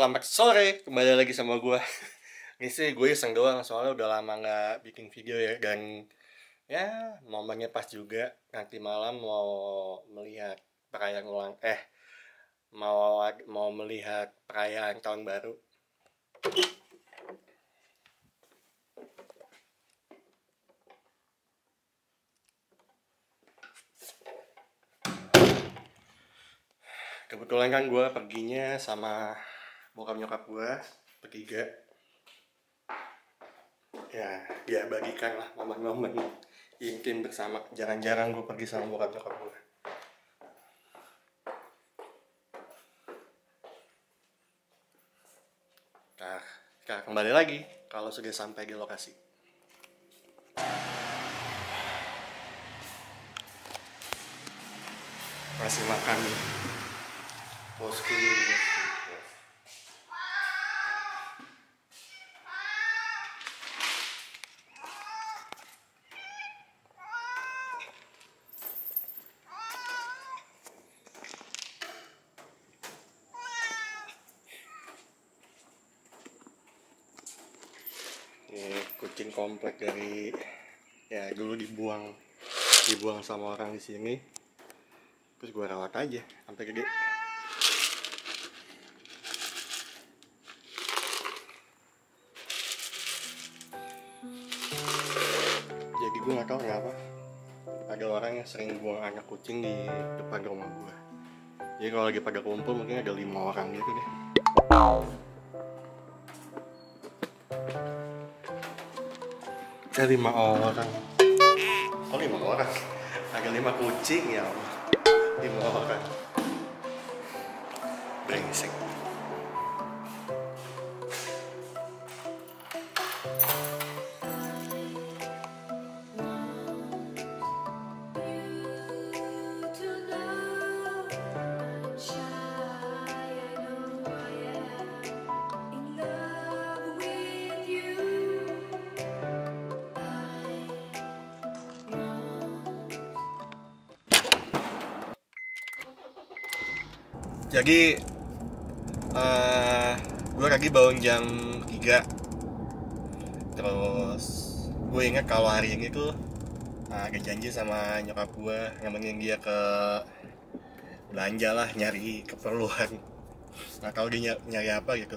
selamat sore, kembali lagi sama gue. Ini sih gue iseng doang, soalnya udah lama nggak bikin video ya. Dan ya momennya pas juga, nanti malam mau melihat perayaan mau melihat perayaan tahun baru. Kebetulan kan gue perginya sama bokap nyokap gue bertiga. Ya dia bagikan lah momen-momen intim bersama. Jarang-jarang gue pergi sama bokap nyokap gue. Nah, kembali lagi kalau sudah sampai di lokasi. Masih makan bosku. Ini kucing komplek dari ya dulu dibuang sama orang di sini, terus gue rawat aja sampai gede. Jadi gue nggak tahu kenapa ada orang yang sering buang anak kucing di depan rumah gue. Jadi kalau lagi pada kumpul mungkin ada 5 orang gitu deh. Ada 5 orang. Oh 5 orang? Ada 5 kucing ya Allah. 5 orang. Brengsek. Jadi gue lagi bangun jam 3. Terus gue ingat kalau hari ini tuh ada janji sama nyokap gue nemenin dia ke belanja lah, nyari keperluan. Nggak tahu dia nyari apa gitu.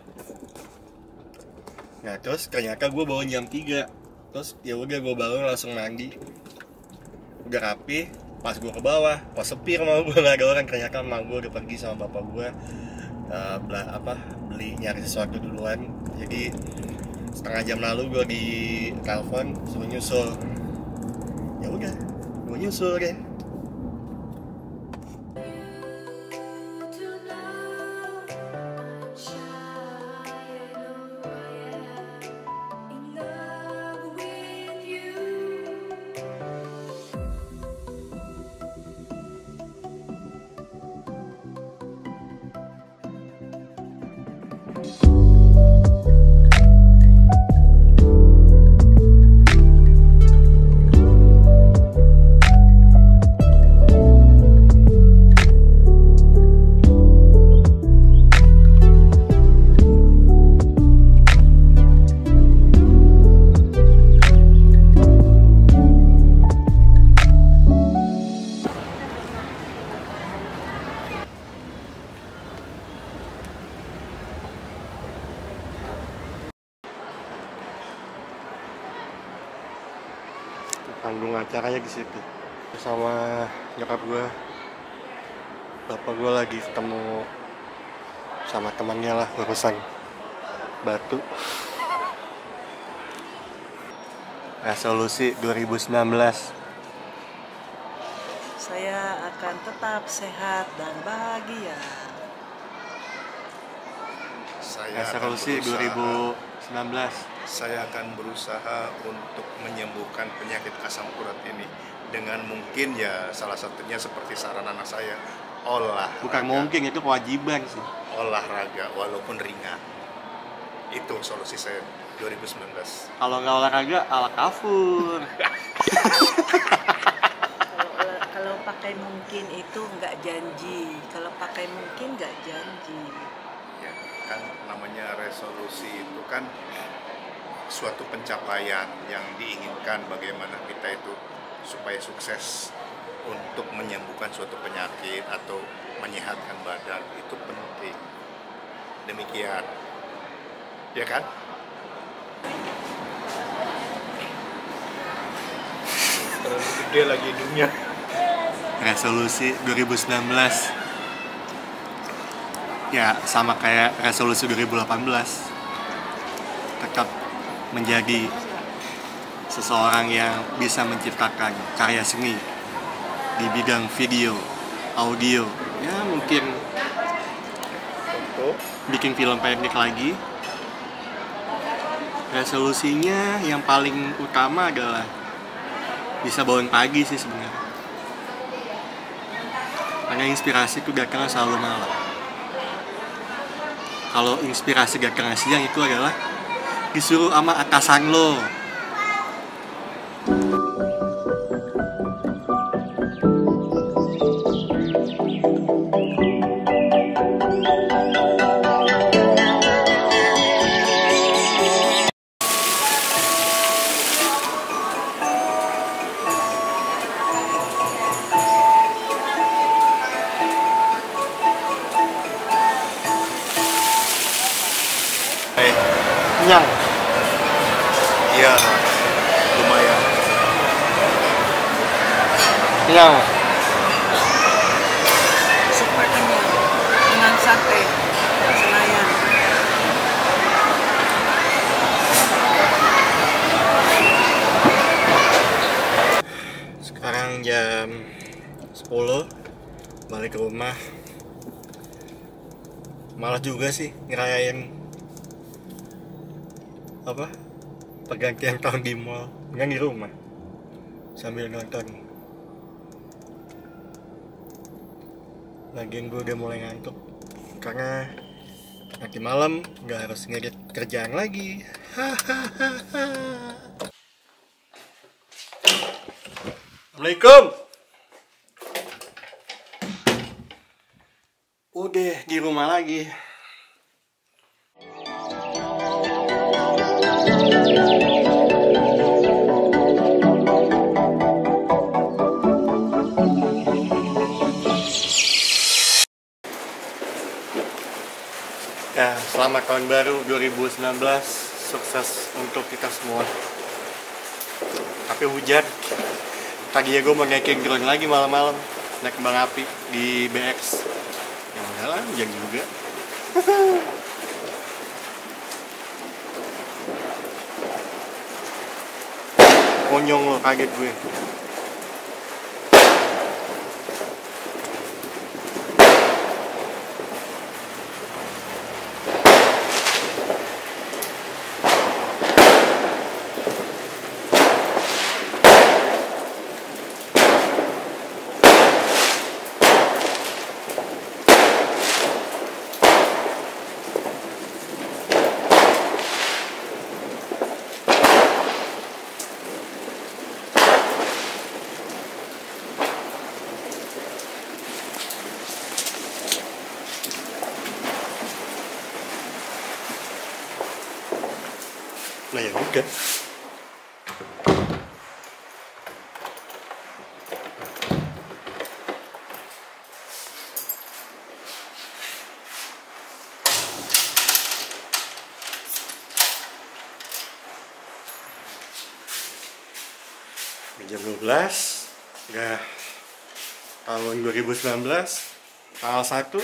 Nah terus ternyata gue bangun jam 3. Terus ya udah gue bangun langsung mandi, udah rapi. Pas gue ke bawah, pas sepi rumah gue nggak ada orang. Ternyata emak gue udah pergi sama bapak gue beli nyari sesuatu duluan. Jadi setengah jam lalu gue di telepon suruh nyusul. Ya udah, gue nyusul deh. Panggung acaranya di situ sama nyokap gue. Bapak gue lagi ketemu sama temannya lah urusan batu. Resolusi 2019. Saya akan tetap sehat dan bahagia. Resolusi 2019. Saya akan berusaha untuk menyembuhkan penyakit asam urat ini dengan mungkin ya salah satunya seperti saran anak saya, olahraga. Bukan mungkin, itu kewajiban sih. Olahraga walaupun ringan. Itu solusi saya 2019. Kalau nggak olahraga ala kafur. Kalau pakai mungkin itu nggak janji. Kalau pakai mungkin nggak janji. Ya. kan namanya resolusi itu kan suatu pencapaian yang diinginkan, bagaimana kita itu supaya sukses untuk menyembuhkan suatu penyakit atau menyehatkan badan, itu penting. Demikian, ya kan? Terlalu gede lagi hidungnya. Resolusi 2019 ya sama kayak resolusi 2018, tetap menjadi seseorang yang bisa menciptakan karya seni di bidang video, audio, ya mungkin bikin film pendek lagi. Resolusinya yang paling utama adalah bisa bangun pagi sih sebenarnya, karena inspirasi itu datangnya selalu malam. Kalau inspirasi datangnya siang itu adalah disuruh sama atasan lo. Kenyang. Iya, lumayan. Kenyang. Super kenyang dengan sate Senayan. Sekarang jam 10, balik ke rumah. Malas juga sih ngerayain pergantian tahun di mall, dengan di rumah sambil nonton. Lagian gue udah mulai ngantuk karena nanti malam nggak harus ngedit kerjaan lagi. Assalamualaikum. Udah di rumah lagi. Ya, selamat tahun baru 2019, sukses untuk kita semua. Tapi hujan. Tadi ya gue mau naikin drone lagi malam-malam, naik kembang api di BX. Ya udahlah, hujan juga. Konyong lo, kaget gue. Nah ya udah. Jam 12, udah tahun 2019, tanggal 1.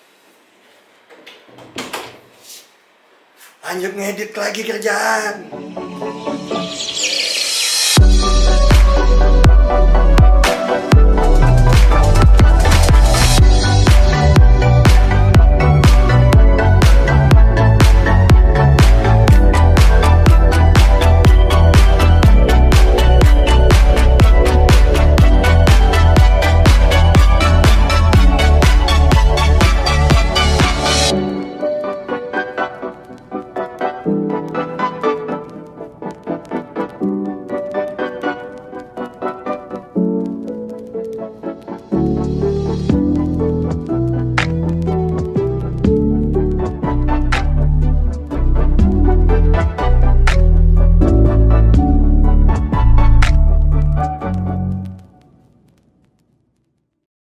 Lanjut ngedit lagi kerjaan.